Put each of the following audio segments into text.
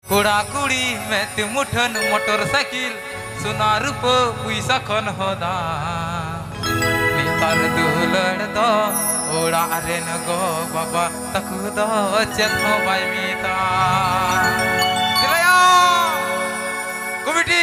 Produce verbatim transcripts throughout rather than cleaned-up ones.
कोड़ा कुड़ी में ते मुठन मोटरसाइकिल सोना रूपो पैसा खन होदा नेतार दुलड़ दो ओड़ा रेन गो बाबा तकु दो चेत हो बाय मीता दिलया कमिटी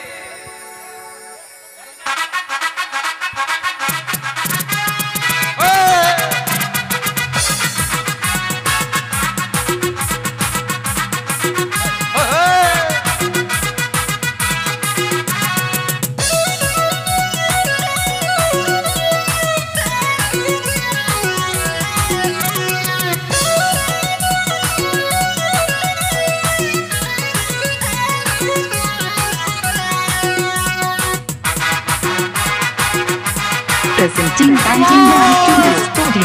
Presenting Banting Studio Studio.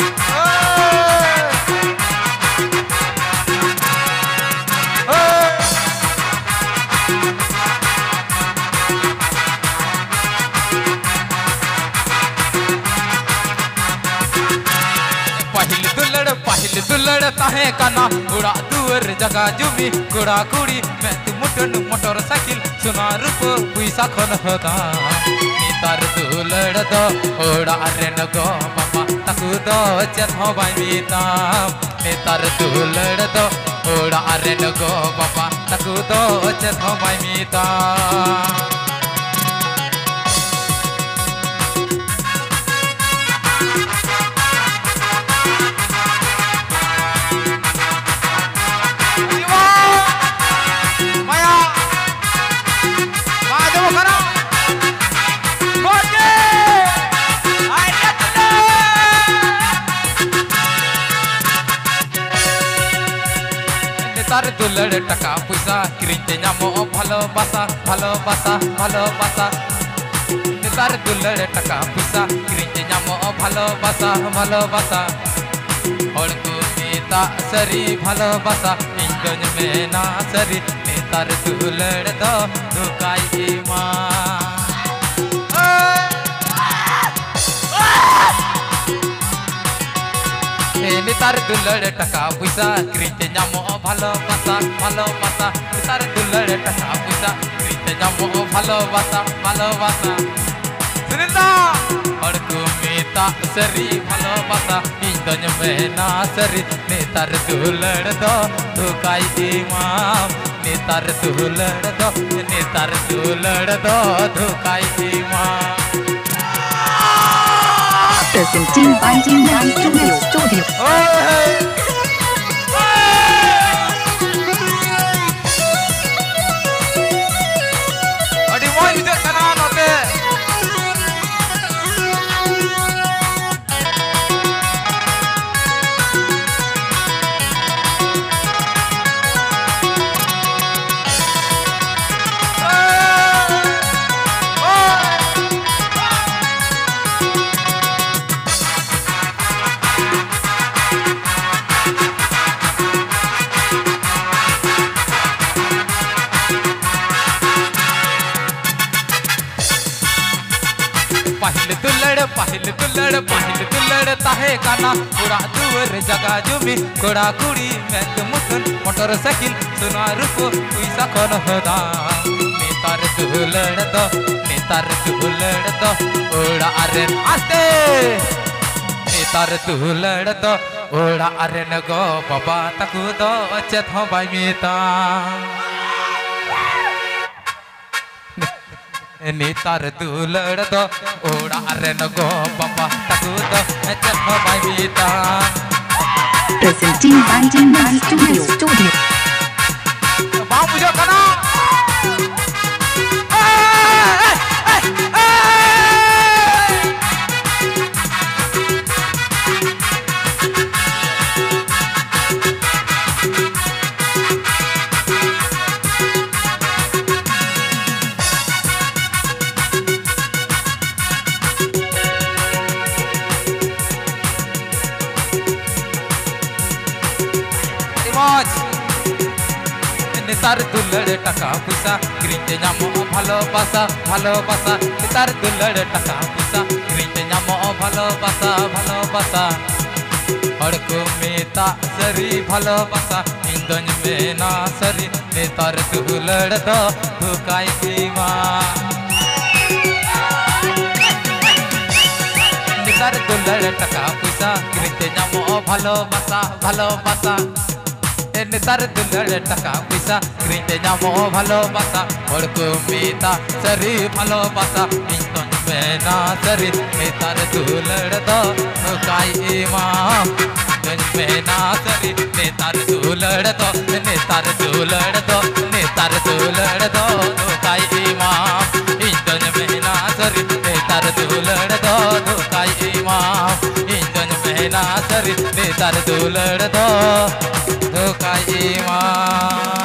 पहले दुलड़ पहले दुलड़ ताहे काना उड़ा दुअर जगह जुमी कोड़ा कुड़ी मैं तू मुठन मोटरसाइकिल सोना रूपो पैसा खन होदा नेतार दुलड़ दो ओड़ा रेन गो बाबा तकु दो चेत हो बाय मीता नेतार दुलड़ दो ओड़ा रेन गो बाबा तकु दो चेत हो बाय मीता नेतार दुलड़ टका पैसा किरिते नामो भालो बासा भालो बासा भालो बासा नेतार दुलड़ टका पैसा किरिते नामो भालो बासा भालो बासा और को नेता सरी भालो बासा इंजन में ना सरी नेतार दुलड़ दो धुकाई मां नेतार दुलड़ टका पैसा किरिते नामो भालो बासा भालो बासा नेतार दुलड़ टका पैसा किरिते नामो भालो बासा भालो बासा सुनिता और को मेता सरी भालो बासा इंजन में ना सरी नेतार दुलड़ दो धुकाई इमाम नेतार दुलड़ दो नेतार दुलड़ दो धुकाई इमाम Presenting Banting Studio Studio. Adi mau juga sana note. पहले दुलड़ पहले दुलड़ पहले दुलड़ ताहे काना कोड़ा दुअर जगह जुमी कोड़ा कुड़ी मैं तो मुठन मोटरसाइकिल सोना रूपो पैसा खन होदा नेतार दुलड़ दो नेतार दुलड़ दो ओड़ा रेन आस्ते नेतार दुलड़ दो ओड़ा रेन गो बाबा तकु दो चेत हो बाय मीता नेतार दुलड़ दो ओड़ा रेन गो बाबा तकु दो चेत हो बाय मीता Presenting Banting Studio Studio. बाऊ मुझे कना नेतार दुलड़ टका पैसा किरिते नामो भालो बासा भालो बासा नेतार दुलड़ टका पैसा किरिते नामो भालो बासा भालो बासा और को मेता सरी भालो बासा इंदन में ना सरी नेतार दुलड़ दो धोकाई माँ नेतार दुलड़ टका पैसा किनते नामो भालो बासा भालो बासा नेतार दुलड़ टका पैसा किनते नामो भालो बासा और को मीता सरी भालो बासा इंदन में ना सरी नेतार दुलड़ दो धोकाई माँ में ना सरी नेतार दुलड़ दो नेतार दुलड़ दो नेतार दुलड़ दो धोकाई माँ इंजन में ना सरी नेतार दुलड़ दो धोकाई माँ इंजन में ना सरी नेतार दुलड़ दो धोकाई माँ